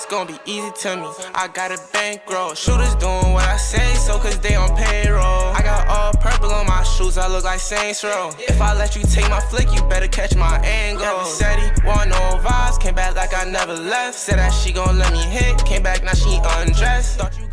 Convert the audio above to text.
gon' be easy to me. I got a bankroll. Shooters doing what I say, so cause they on payroll. I got all purple on my shoes, I look like Saints Row. If I let you take my flick, you better catch my angle. Said he want no vibes, came back like I never left. Said that she gon' let me hit, came back now she undressed.